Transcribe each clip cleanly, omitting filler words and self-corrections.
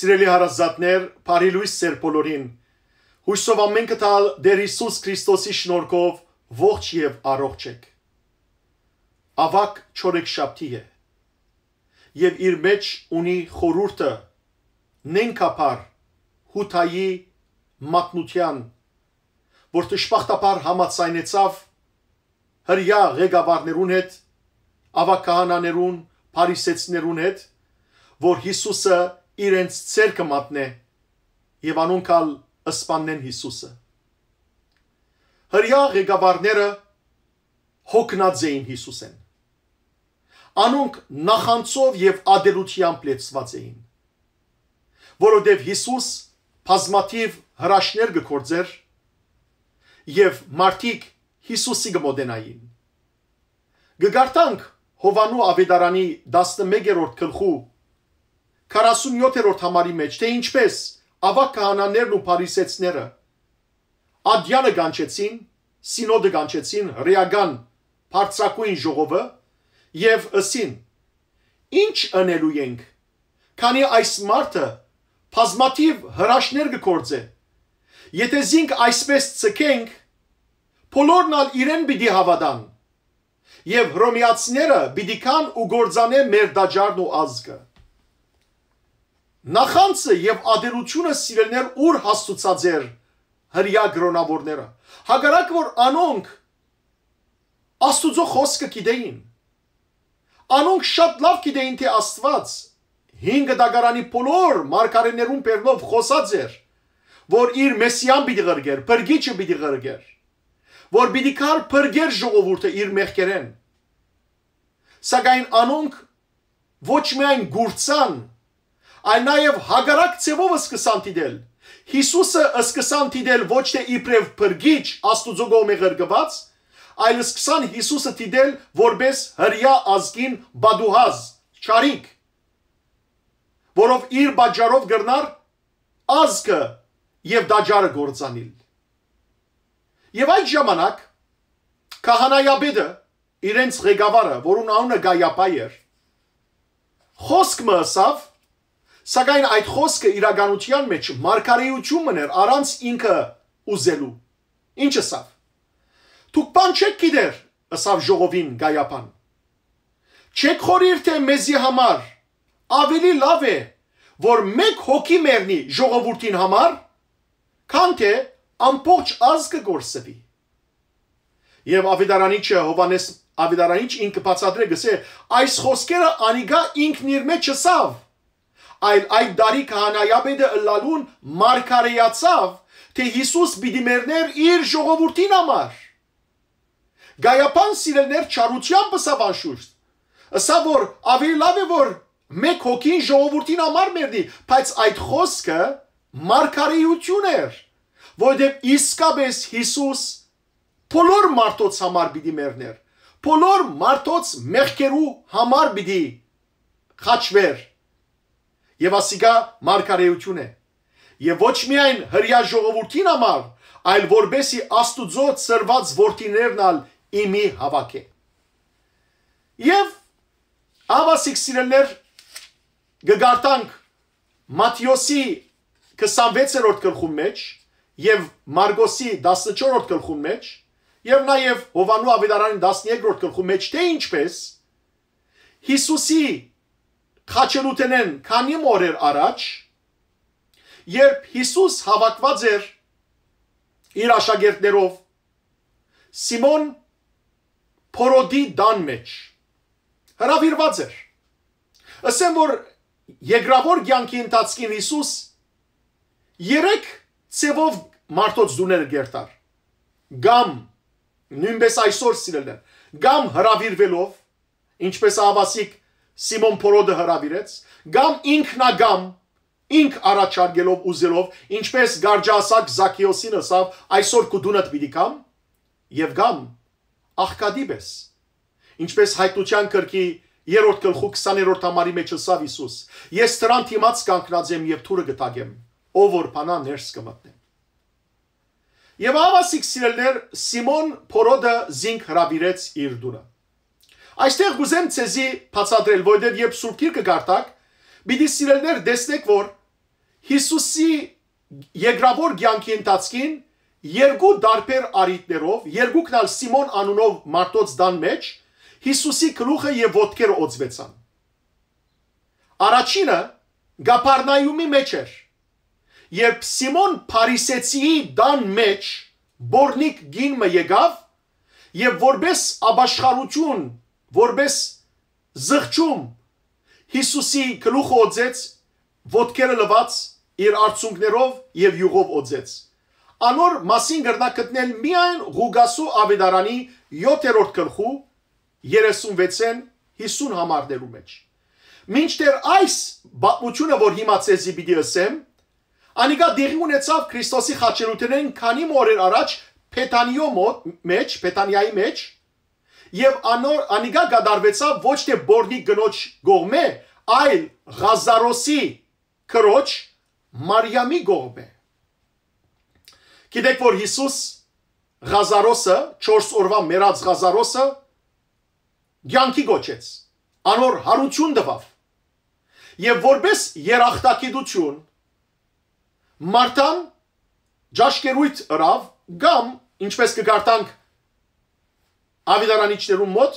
Սիրելի հարազատներ, բարի լույս ձեր բոլորին։ Հույսով ամենքը տալ Տեր Հիսուս Քրիստոսի շնորհքով ողջ եւ առողջ եք։ Ավակ չորեքշաբթի է եւ իր մեջ ունի խորհուրդը նենքապար հութայի մատնության, որ դժբախտաբար համաձայնեցավ հրյա ղեկավարներուն հետ, ավակ քահանաներուն, փարիսեցիներուն հետ, որ Հիսուսը իրենց ցերկը մատնե եւ անոնքալ սպանեն Հիսուսը։ Հրյա ղեկավարները հոգնած էին Հիսուսեն։ Անոնք նախանցով եւ ադելությամբ լեցված էին, որովհետեւ Հիսուս բազմաթիվ հրաշքներ գործեր եւ մարդիկ Հիսուսի գմոդենային։ Գգարտանք Հովանու ավետարանի 11-րդ գլխու 47-րդ համարի մեջ, թե ինչպես ավակ քահանաներն ու փարիսեցիները ադյանը գանչեցին, սինոդը գանչեցին, հրեական բարձրակույն ժողովը եւ ըսին. ինչ անելու ենք, քանի այս մարդը բազմաթիվ հրաշքներ գործե։ Եթե զինք այսպես ցկենք, բոլորն ալ իրեն պիտի հավատան եւ հռոմեացիները պիտի կան ու գործանե մեր դաջարն ու ազգը։ Նախանցը եւ ադելությունը սիրելներ ուր հաստուցած էր հրյա գրոնավորները։ Հակառակ որ անոնք Աստուծո խոսքը գիտեին։ Անոնք շատ լավ գիտեին թե Աստված 5 դագարանի բոլոր մարգարեներուն բերնով խոսած էր, որ իր մեսիան պիտի ղրգեր, բրգիչը պիտի ղրգեր, որ պիտի կար բրգեր ժողովուրդը իր մեղքերեն։ Սակայն անոնք ոչ միայն գուրցան, այլ նաև հագարակ ցևով սկսան դիտել։ Հիսուսը սկսան դիտել ոչ թե իբրև բրգիչ Աստուծո կողմէ ղրգված, այլ սկսան Հիսուսը դիտել որպես հրյա ազգին բադուհազ, չարիք, որով իր բաժարով գրնար ազգը եւ դաջարը գործանիլ։ Եվ այդ ժամանակ քահանայապետը իրենց ղեկավարը, որուն անունը Գայապա էր, խոսք մսավ, սակայն այդ խոսքը իրականության մեջ մարգարեություն մներ առանց ինքը ուզելու։ Ինչ ասավ։ Դուք բան չեք գիտեր, ասավ ժողովին Գայապան։ Չեք խորիր թե մեզի համար ավելի լավ է, որ մեկ հոգի մեռնի ժողովրդին համար, քան թե ամբողջ ազգը գործվի։ Եվ ավետարանիչը Հովանես ավետարանիչ ինքը բացատրե գսե այս խոսքերը անիգա ինքն իր մեջ ասավ, այլ այդ դարի քահանայապետը ըլլալուն մարգարեացավ, թե Հիսուս պիտի մեռներ իր ժողովրդին համար։ Գայապան սիրելներ չարությամբ ասավ անշուշտ, ասավ որ ավելի լավ է որ մեկ հոգին ժողովրդին համար մեռնի, բայց այդ խոսքը մարգարեություն էր, որովհետև իսկապես Հիսուս բոլոր մարդոց համար պիտի մեռներ, բոլոր մարդոց մեղքերու համար պիտի խաչվեր, եւ ասիկա մարգարեություն է, եւ ոչ միայն հրյա ժողովրդին համար, այլ որբեսի Աստուծո ծրված որդիներն ալ իմի հավաքե։ Եվ ավասիկ սիրելներ գգարտանք Մատթեոսի 26-րդ գլխում մեջ եւ Մարգոսի 14-րդ գլխում մեջ եւ նաեւ Հովանու ավետարանի 13-րդ գլխում մեջ թե ինչպես Հիսուսի խաչելուտենեն քանի օրեր առաջ, երբ Հիսուս հավաքված էր իր աշակերտներով Սիմոն Փորոդի դան մեջ, հրավիրված էր։ Ասեմ որ երկրավոր կյանքի ընթացքին Հիսուս 3 ցևով մարդոց դուներ գերտար։ Գամ նույնպես այսօր սիրելներ, գամ հրավիրվելով, ինչպես ավասիկ Սիմոն Փորոդը հրավիրեց, գամ ինքնագամ, ինք առաջարկելով ուզելով, ինչպես գարջասակ Զաքեոսին ասավ, այսօր կդունդ պիտի կամ, եւ գամ աղքադիպես, ինչպես հայտնության գրքի 3-րդ գլխու 20-րդ համարի մեջ ասավ Հիսուս, ես դրան դիմաց կանգնած եմ եւ թուրը գտագեմ, ով որ փանա ներս կմտնեմ։ Եվ ավասիկ սիրելներ Սիմոն Փորոդը զինք հրավիրեց իր դուրը։ Այստեղ գուզեմ ցեզի բացատրել, որովհետև երբ Սուրբ Գիրքը գարտակ, պիտի սիրելներ տեսնեք, որ Հիսուսի երկրավոր կյանքի ընթացքին երկու դարբեր արիտներով, երկուքն ալ Սիմոն անունով մարդոց դան մեջ, Հիսուսի գլուխը եւ ոտքերը օծվեցան։ Առաջինը Գապարնայումի մեջ էր, երբ Սիմոն Փարիսեցիի դան մեջ բորնիկ գինը եկավ եւ որպես աբաշխարություն, որպես զղջում Հիսուսի գլուխը օծեց, ոտքերը լվաց իր արցունքներով եւ յուղով օծեց։ Անոր մասին գրնա գտնել միայն Ղուգասու Ավետարանի 7-րդ գլխու 36-ին 50 համարներու մեջ։ Մինչդեռ այս բացությունը, որ հիմա ցեզի պիտի ասեմ, անիկա դեղի ունեցավ Քրիստոսի խաչելութենեն քանի օրեր առաջ Փեթանիայի մեջ, եւ անիկա գդարվեցավ ոչ թե բորնի գնոջ գողմե, այլ Ղազարոսի քրոջ Մարիամի գողմե։ Գիտեք, որ Հիսուս Ղազարոսը, 4 օրվա մեռած Ղազարոսը կյանքի գոչեց, անոր հարություն տվավ, եւ որպես երախտագիտություն Մարտան ճաշկերույթ ըրավ, կամ ինչպես կգարտանք Ավետարանիչներու մոտ,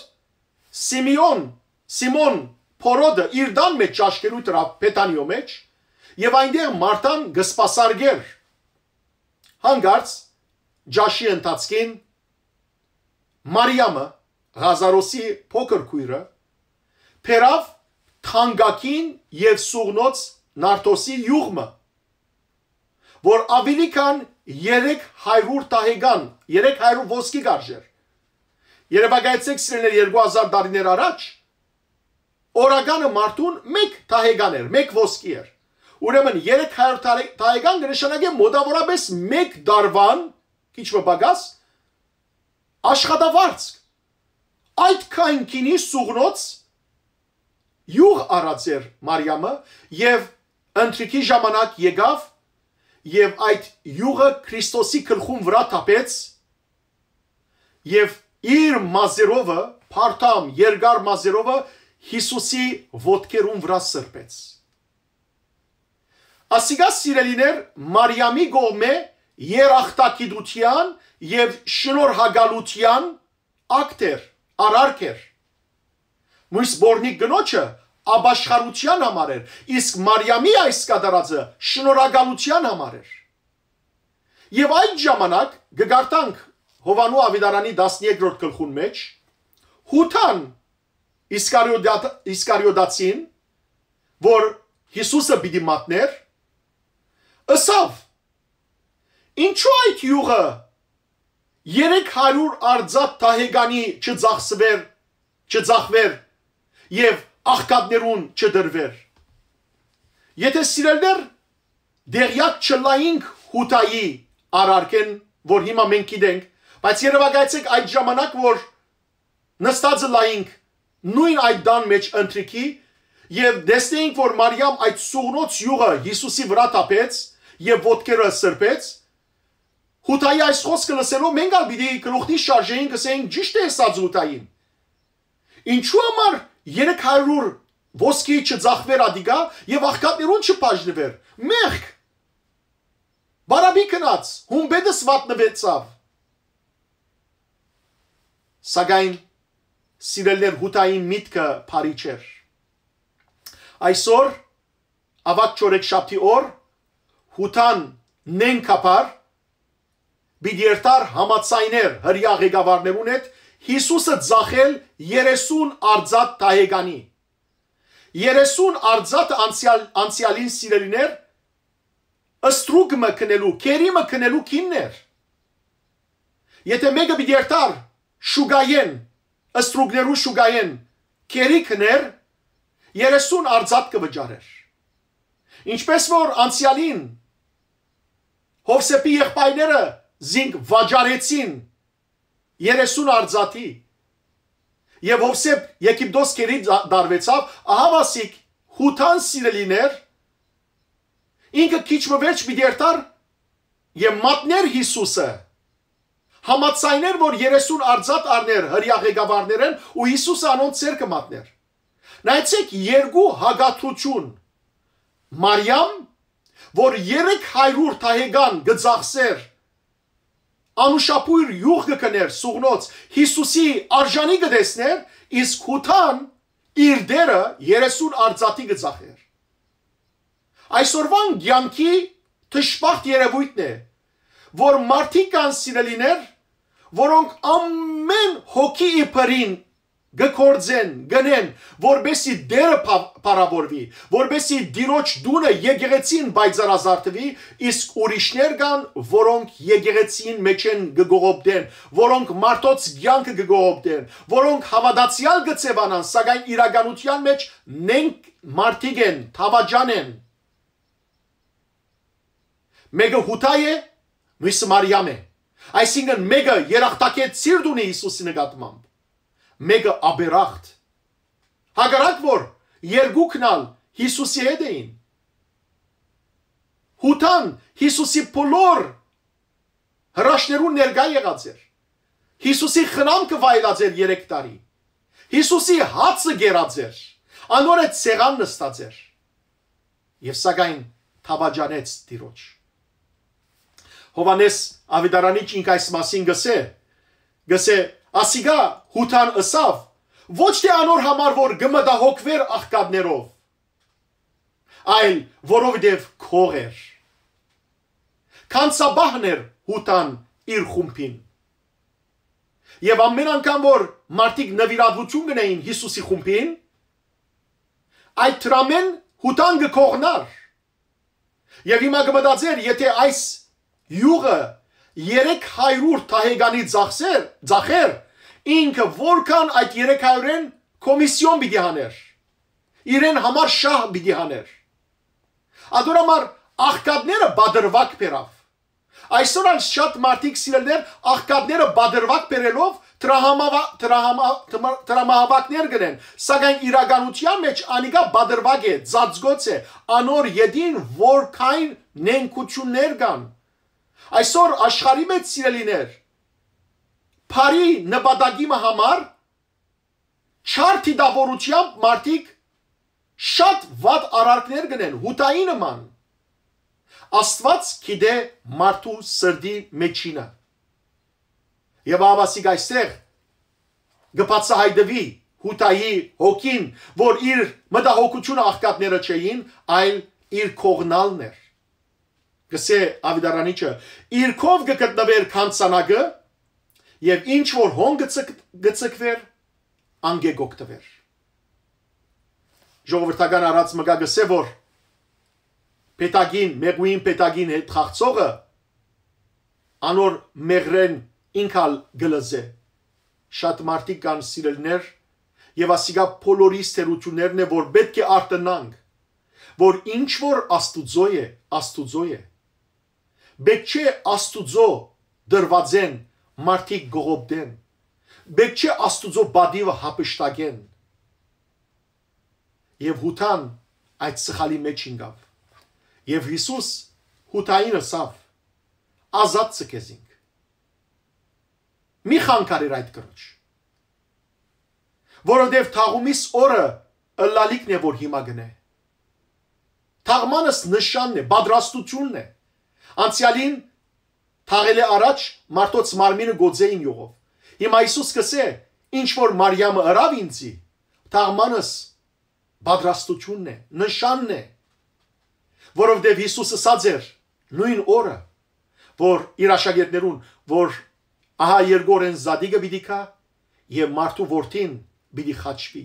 Սիմոն Փորոդը իր դան մեջ ճաշկերույթ ըրավ Փեթանիո մեջ, եւ այնտեղ Մարտան գսպասարգեր հանգարց ճաշի ընթացքին Մարիամը Ղազարոսի փոքր քույրը փերավ թանկակին եւ սուղնոց նարտոսի յուղմը, որ ավելի քան 300 տահեգան, 300 ոսկի գարժեր։ Երևակայեցեք սիրելիներ 2000 տարիներ առաջ օրականը մարդուն 1 տահեգան էր, 1 ոսկի էր։ Ուրեմն 300 տահեգան կնշանակե մոտավորապես 1 դարվան, քիչ մը աշխատավարձ։ Այդ քայնքինի սուղնոց յուղ արած էր Մարիամը եւ ընթրիքի ժամանակ եկավ եւ այդ յուղը Քրիստոսի գլխում վրա թափեց եւ իր մազերովը, փարթամ երկար մազերովը Հիսուսի ոտքերուն վրա սրբեց։ Ասիկա սիրելիներ Մարիամի գոմե երախտագիտության եւ շնորհագալության ակտեր, արարքեր։ Մույս բորնիկ գնոջը աբաշխարության համար էր, իսկ Մարիամի այս կատարածը շնորհագալության համար էր։ Եվ այդ ժամանակ գգարտանք Հովանու Ավետարանի 13-րդ գլխուն մեջ Հութան Իսկարիոդացին, որ Հիսուսը պիտի մատներ, ըսավ. ինչու այդ յուղը 300 արձատ տահեգանի չձախվեր եւ աղքատներուն չդրվեր։ Եթե սիրելներ դեղյակ չլայինք Հութայի արարքեն, որ հիմա մենք գիտենք, բայց երևակայեցեք այդ ժամանակ, որ նստածը լայինք նույն այդ դան մեջ ընթրիքի եւ դեսնեինք, որ Մարիամ այդ սուղնոց յուղը Հիսուսի վրա տապեց եւ ոտքերը սրբեց, Հութայի այս խոսքը լսելով մենք ալ պիտի գլուխնի շարժեին կսեինք ճիշտ է ասած Հութային։ Ինչու համար 300 ոսկի չձախվեր ադիգա եւ աղքատներուն չբաժնվեր։ Մեղք։ Բարաբի կնաց, հումբեդս վատնվեցավ։ Սակայն սիրելներ Հութային միտքը բարի չէր։ Այսօր ավակ չորեքշաբթի օր Հութան նենքապար բիդերտար համացայներ հրյա ղեկավարներուն հետ Հիսուսը ձախել 30 արձատ տահեգանի։ 30 արձատ անցյալին սիրելիներ ըստրուգմը կնելու, կերիմը կնելու կիններ։ Եթե մեկը բիդերտար շուգայեն, ըստրուգներու շուգայեն, կերի կներ, 30 արձատ կվճարեր։ Ինչպես որ անցյալին Հովսեփի եղբայրները զինք վաճառեցին 30 արձատի եւ Հովսեփ Եգիպտոս կերի դարվեցավ, ահավասիկ Հութան սիրելիներ ինքը քիչ մվերջ բիդերտար եւ մատներ Հիսուսը համացայներ, որ 30 արձատ արներ հրյա ղեկավարներն ու Հիսուսը անոնց ցերկը մատներ։ Նայեցեք երկու հագաթություն Մարիամ, որ 300 թահեգան գծախսեր անուշապույր յուղ գկներ սուղնոց Հիսուսի արժանի գտեսներ, իսկ հութան իր դերը 30 արծաթի գծախեր։ Այսօրվան կյանքի թշպախտ երևույթն է, որ մարդիկ կան սիրելիներ, որոնք ամեն հոգի իբրին գկործեն, գնեն, որբեսի դերը պարավորվի, որբեսի դիրոջ դունը եկեղեցին բայցարազարդվի, իսկ ուրիշներ կան, որոնք եկեղեցին մեջ են գգողոպտեն, որոնք մարդոց կյանքը գգողոպտեն, որոնք հավատացյալ գծևանան, սակայն իրականության մեջ նենք մարդիկ են, թավաջան են։ Մեկը հութա է, մյուսը Մարիամ է։ Այսինքն մեկը երախտակետ սիրտ ունի Հիսուսի նկատմամբ, մեկը աբերախտ։ Հակառակ որ երկուքն ալ Հիսուսի հետ էին։ Հութան Հիսուսի բոլոր հրաշներուն ներկա եղած էր։ Հիսուսի խնամքը վայելած էր 3 տարի։ Հիսուսի հացը գերած էր։ Անոր հետ սեղան նստած էր։ Եվ սակայն թավաջանեց Տիրոջ։ Հովանես Ավետարանի ինք այս մասին գսե ասիգա հութան ըսավ ոչ թե անոր համար որ գմդահոգվեր աղքատներով, այլ որովհետև քող էր։ Կանցաբահն էր հութան իր խումբին։ Եվ ամեն անգամ որ մարդիկ նվիրատվություն գնային Հիսուսի խումբին, այդ տրամեն հութան գքողնար։ Եվ հիմա գմդացեր, եթե այս յուղը 300 թահեգանի ձախեր, ինքը որքան այդ 300-ին կոմիսիոն պիտի հաներ, իրեն համար շահ պիտի հաներ։ Ադորամար աղքատները բادرվակ բերավ։ Այսօր ալ շատ մարդիկ սիրելներ աղքատները բادرվակ բերելով տրամահավաքներ գնեն, սակայն իրականության մեջ անիկա բادرվակ է, ծածկոց է, անոր յետին որքան նենքություններ կան։ Այսօր աշխարհի մեջ սիրելիներ բարի նպատակի համար չար դիդավորությամբ մարդիկ շատ վատ արարքներ գնեն հութայի նման։ Աստված գիտե մարդու սրտի մեջինը։ Եվ ավասիկ այստեղ գբացահայտվի հութայի հոգին, որ իր մտահոգությունը աղքատները չէին, այլ իր կողնալն էր։ Գսե Ավետարանիչը իր կով գտնվեր քանցանակը եւ ինչ որ հոն գծկվեր անգեգոկտվեր։ Ժողովրդական արած մգա գսե որ պետագին մեղուին պետագին հետ խաղցողը անոր մեղրեն ինքալ գլզե։ Շատ մարդիկ կան սիրելներ եւ ասիգա բոլորիս թերություններն է որ պետք է արտնանք, որ ինչ որ Աստուծո է, Աստուծո է։ Պետք չէ Աստուծո դրվածեն մարդիկ գողոպտեն, պետք չէ Աստուծո բադիվը հապշտակեն։ Եվ հութան այդ սխալի մեջ ինգավ։ Եվ Հիսուս հութային ասավ, ազատ ցկեզինք։ Մի խանգարիր այդ կրոջ։ Որովհետև թաղումիս օրը ըլլալիքն է որ հիմա գնե։ Թաղմանս նշանն է, պատրաստությունն է։ Անցյալին թաղել է առաջ մարդոց մարմինը գոձեին յուղով։ Հիմա Հիսուս կսե, ինչ որ Մարիամը ըրավ ինձի, թաղմանս պատրաստությունն է, նշանն է։ Որովհետև Հիսուս ասաց էր նույն օրը, որ իր աշակերտներուն, որ ահա երկորեն զադիգը պիտի կա եւ մարդու որդին պիտի խաչվի։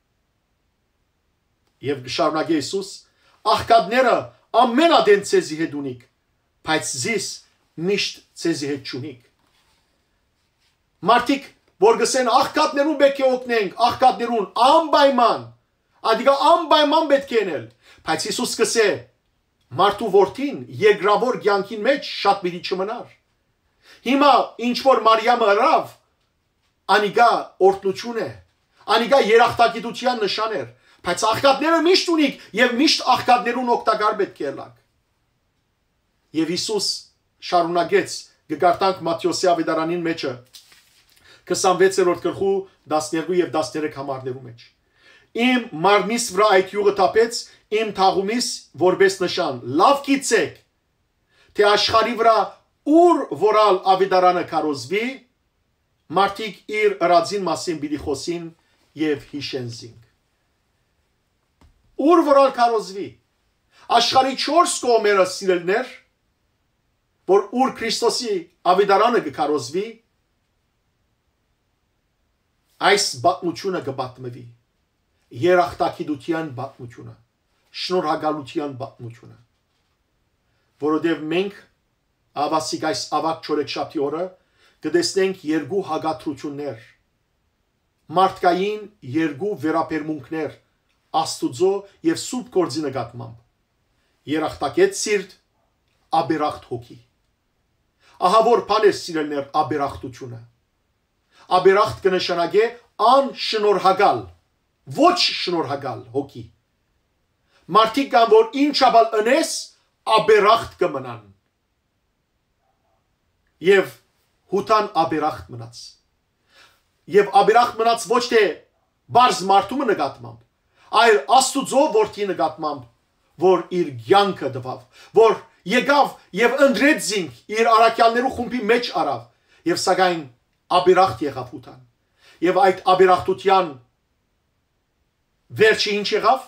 Եվ շարունակե Հիսուս, աղքատները ամենադեն ցեզի հետ ունիք, բայց զիս միշտ ցեզի հետ չունիք։ Մարդիկ որ գսեն աղքատներուն պետք է օգնենք, աղքատներուն անպայման, adiga անպայման պետք է ենել, բայց Հիսուս կսե մարդու որդին երկրավոր կյանքին մեջ շատ պիտի չմնար։ Հիմա ինչ որ Մարիամը ըրավ, անիգա օրտնություն է, անիգա երախտագիտության նշան էր, բայց աղքատները միշտ ունիք եւ միշտ աղքատներուն օգտակար պետք է ելակ։ Եվ Հիսուս շարունակեց գկարտանք Մատթեոսի ավետարանին մեջը 26-րդ գլխու 12 եւ 13 համարներու մեջ։ Իմ մարմնիս վրա այդ յուղը տապեց, իմ թաղումիս որպես նշան։ Լավ գիտեք, թե աշխարհի վրա ուր որալ ավետարանը կարոզվի, մարդիկ իր ըրածին մասին պիտի խոսին եւ հիշեն զինք։ Ուր որալ կարոզվի, աշխարհի 4 կողմերը սիրելներ, որ ուր Քրիստոսի ավետարանը կկարոզվի, այս բացմությունը կբացմվի։ Երախտագիտության բացմությունը, շնորհակալության բացմությունը, որովհետև մենք ավասիկ այս ավակ չորեքշաբթի օրը կտեսնենք երկու հագատրություններ, մարդկային երկու վերաբերմունքներ Աստուծո եւ Սուրբ Գործի նկատմամբ, երախտագետ սիրտ, աբերախտ հոգի։ Ահա որ բան է սիրելներ աբերախտությունը։ Աբերախտ կնշանակե անշնորհակալ, ոչ շնորհակալ հոգի։ Մարդիկ կան, որ ինչաբալ ընես, աբերախտ կմնան։ Եվ հութան աբերախտ մնաց։ Եվ աբերախտ մնաց ոչ թե բարձ մարդու նկատմամբ, այլ Աստուծո որդի նկատմամբ, որ իր կյանքը տվավ, որ եկավ եւ ընդրեց զինք իր առաքյալներու խումբի մեջ արավ, եւ սակայն աբերախտ եղավ հութան։ Եվ այդ աբերախտության վերջը ինչ եղավ?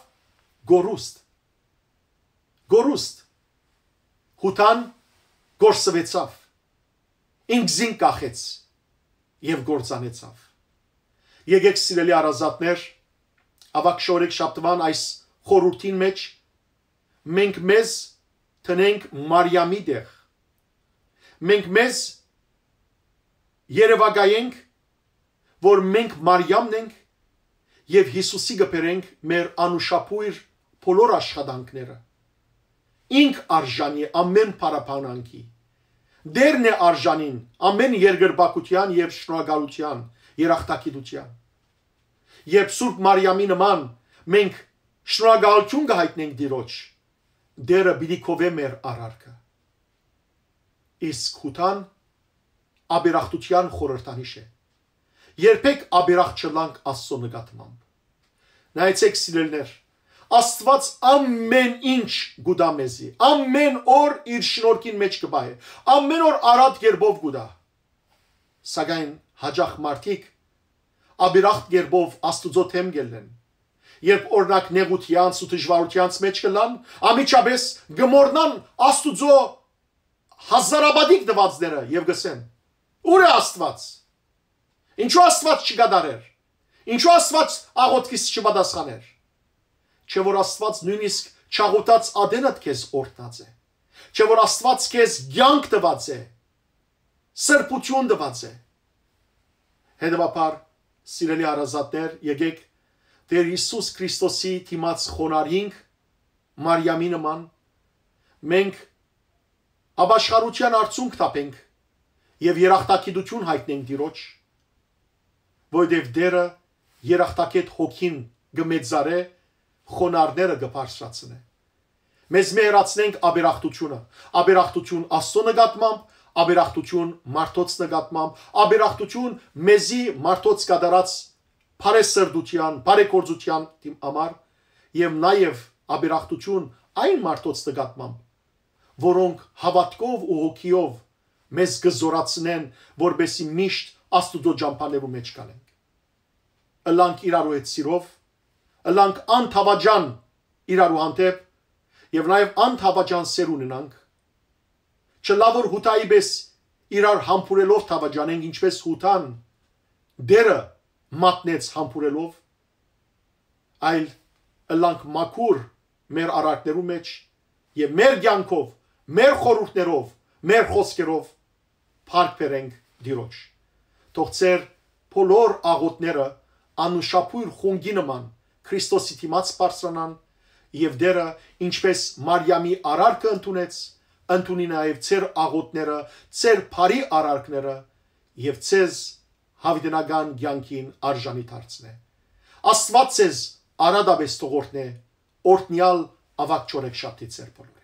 Գորուստ։ Հութան գործվեցավ, ինքզին կախեց եւ գործանեցավ։ Եկեք սիրելի առազատներ, ավակ շորեքշաբթվան այս խորհրդին մեջ մենք մեզ տնենք Մարիամի դեղ։ Մենք մեզ երևակայենք, որ մենք Մարիամն ենք եւ Հիսուսի կբերենք մեր անուշապույր բոլոր աշխատանքները։ Ինք արժանի ամեն փառաբանանքի։ Դերն է արժանին ամեն երկրպագության եւ շնորհակալության, երախտագիտության։ Երբ Սուրբ Մարիամի նման մենք շնորհակալություն կհայտնենք Տիրոջ, դերը պիտի կովե մեր արարքը։ Իսկ հութան աբերախտության խորհրդանիշ է։ Երբեք աբերախտ չլանք Աստծո նկատմամբ։ Նայեցեք սիրելներ, Աստված ամեն ինչ գուտա մեզի, ամեն օր իր շնորհքին մեջ կբահե, ամեն օր արատ գերբով գուտա։ Սակայն հաջող մարդիկ աբերախտ գերբով Աստուծո թեմ գելեն։ Երբ օրինակ նեղությանց ու դժվարությանց մեջ կլան, ամիջապես գմորնան Աստուծո հազարաբադիկ դվածները եւ գսեն. Ուր է Աստված։ Ինչու Աստված չգադարեր։ Ինչու Աստված աղոթքիս չպատասխաներ։ Չէ որ Աստված նույնիսկ չաղոթած ադենդ քեզ օրհնած է։ Չէ որ Աստված քեզ կյանք տված է։ Սրբություն տված է։ Հետևաբար, սիրելի հարազատներ, եկեք Տեր Հիսուս Քրիստոսի դիմաց խոնարհինք Մարիամի նման, մենք ապաշխարության արդյունք տապենք եւ երախտագիտություն հայտնենք Տիրոջ, որովհետեւ դերը երախտագետ հոգին գմեծարե, խոնարհները կբարձրացնե։ Մեզ մերացնենք աբերախտությունը, աբերախտություն Աստծո նկատմամբ, աբերախտություն մարդոց նկատմամբ, աբերախտություն մեզի մարդոց կատարած բարեսրդության, բարեգործության համար եւ նաեւ աբերախտություն այն մարդոց նկատմամբ, որոնք հավատքով ու հոգիով մեզ կզորացնեն, որբեսի միշտ Աստուծո ճամփաներու մեջ գանենք։ Ըլանք իրարու հետ սիրով, ըլանք անթավաջան իրարու հանդեպ եւ նաեւ անթավաջան սեր ունենանք։ Չլավոր հութայի պես իրար համբուրելով թավաջանենք, ինչպես հութան դերը մատնեց համբուրելով, այլ ըլանք մաքուր մեր արարքներու մեջ եւ մեր կյանքով, մեր խորհուրդներով, մեր խոսքերով փառք բերենք Տիրոջ։ Թող ծեր բոլոր աղոթները անուշապույր խունգի նման Քրիստոսի դիմաց բարձրանան եւ դերը ինչպես Մարիամի արարքը ընդունեց, ընդունի նաեւ ծեր աղոթները, ծեր բարի արարքները եւ ցեզ հավիտենական կյանքին արժանի դարձնե։ Աստված ցեզ արադաբես թողորտնե, օրհնյալ ավակ չորեքշաբթի ծեր բոլոր։